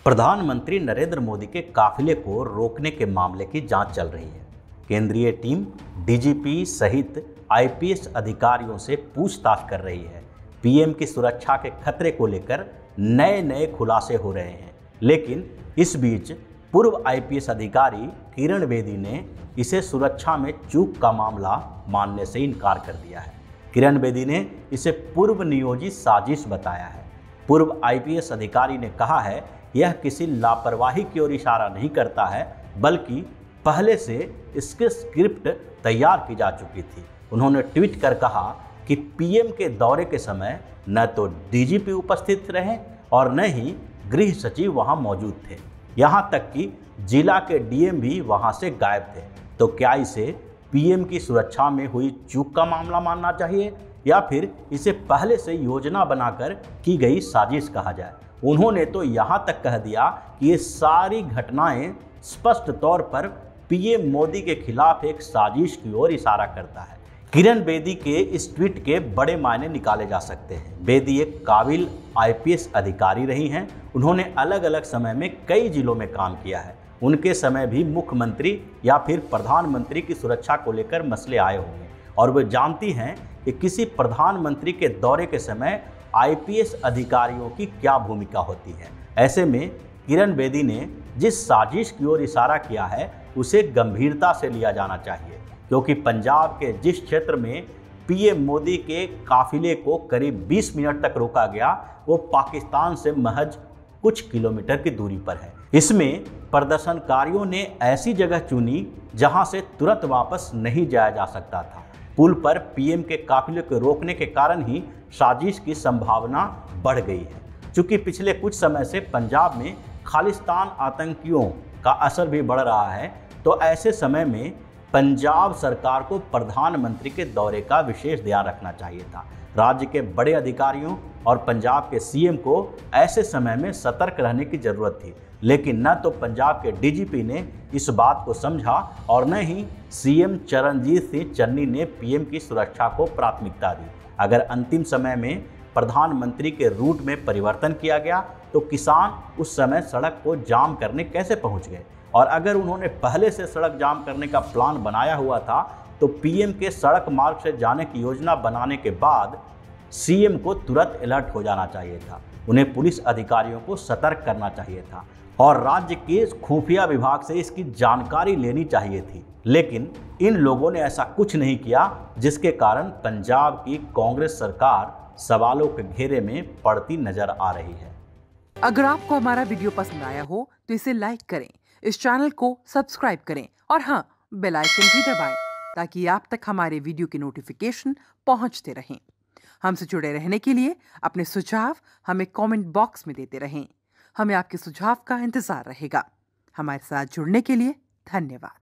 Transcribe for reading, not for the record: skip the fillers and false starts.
प्रधानमंत्री नरेंद्र मोदी के काफिले को रोकने के मामले की जांच चल रही है। केंद्रीय टीम डीजीपी सहित आईपीएस अधिकारियों से पूछताछ कर रही है। पीएम की सुरक्षा के खतरे को लेकर नए नए खुलासे हो रहे हैं, लेकिन इस बीच पूर्व आईपीएस अधिकारी किरण बेदी ने इसे सुरक्षा में चूक का मामला मानने से इनकार कर दिया है। किरण बेदी ने इसे पूर्व नियोजित साजिश बताया है। पूर्व आईपीएस अधिकारी ने कहा है, यह किसी लापरवाही की ओर इशारा नहीं करता है, बल्कि पहले से इसकी स्क्रिप्ट तैयार की जा चुकी थी। उन्होंने ट्वीट कर कहा कि पीएम के दौरे के समय न तो डीजीपी उपस्थित रहे और न ही गृह सचिव वहां मौजूद थे। यहां तक कि जिला के डीएम भी वहां से गायब थे। तो क्या इसे पीएम की सुरक्षा में हुई चूक का मामला मानना चाहिए या फिर इसे पहले से योजना बनाकर की गई साजिश कहा जाए? उन्होंने तो यहां तक कह दिया कि ये सारी घटनाएं स्पष्ट तौर पर पीएम मोदी के खिलाफ एक साजिश की ओर इशारा करता है। किरण बेदी के इस ट्वीट के बड़े मायने निकाले जा सकते हैं। बेदी एक काबिल आईपीएस अधिकारी रही हैं। उन्होंने अलग अलग समय में कई जिलों में काम किया है। उनके समय भी मुख्यमंत्री या फिर प्रधानमंत्री की सुरक्षा को लेकर मसले आए होंगे और वे जानती हैं कि किसी प्रधानमंत्री के दौरे के समय आईपीएस अधिकारियों की क्या भूमिका होती है। ऐसे में किरण बेदी ने जिस साजिश की ओर इशारा किया है उसे गंभीरता से लिया जाना चाहिए, क्योंकि पंजाब के जिस क्षेत्र में पीएम मोदी के काफिले को करीब 20 मिनट तक रोका गया वो पाकिस्तान से महज कुछ किलोमीटर की दूरी पर है। इसमें प्रदर्शनकारियों ने ऐसी जगह चुनी जहां से तुरंत वापस नहीं जाया जा सकता था। पुल पर पीएम के काफिले को रोकने के कारण ही साजिश की संभावना बढ़ गई है। चूंकि पिछले कुछ समय से पंजाब में खालिस्तान आतंकियों का असर भी बढ़ रहा है, तो ऐसे समय में पंजाब सरकार को प्रधानमंत्री के दौरे का विशेष ध्यान रखना चाहिए था। राज्य के बड़े अधिकारियों और पंजाब के सीएम को ऐसे समय में सतर्क रहने की जरूरत थी, लेकिन न तो पंजाब के डीजीपी ने इस बात को समझा और न ही सीएम चरणजीत सिंह चन्नी ने पीएम की सुरक्षा को प्राथमिकता दी। अगर अंतिम समय में प्रधानमंत्री के रूट में परिवर्तन किया गया तो किसान उस समय सड़क को जाम करने कैसे पहुंच गए? और अगर उन्होंने पहले से सड़क जाम करने का प्लान बनाया हुआ था तो पीएम के सड़क मार्ग से जाने की योजना बनाने के बाद सीएम को तुरंत अलर्ट हो जाना चाहिए था। उन्हें पुलिस अधिकारियों को सतर्क करना चाहिए था और राज्य के खुफिया विभाग से इसकी जानकारी लेनी चाहिए थी। लेकिन इन लोगों ने ऐसा कुछ नहीं किया, जिसके कारण पंजाब की कांग्रेस सरकार सवालों के घेरे में पड़ती नजर आ रही है। अगर आपको हमारा वीडियो पसंद आया हो तो इसे लाइक करें, इस चैनल को सब्सक्राइब करें और हाँ, बेल आइकन भी दबाएं ताकि आप तक हमारे वीडियो की नोटिफिकेशन पहुंचते रहें। हमसे जुड़े रहने के लिए अपने सुझाव हमें कमेंट बॉक्स में देते रहें। हमें आपके सुझाव का इंतजार रहेगा। हमारे साथ जुड़ने के लिए धन्यवाद।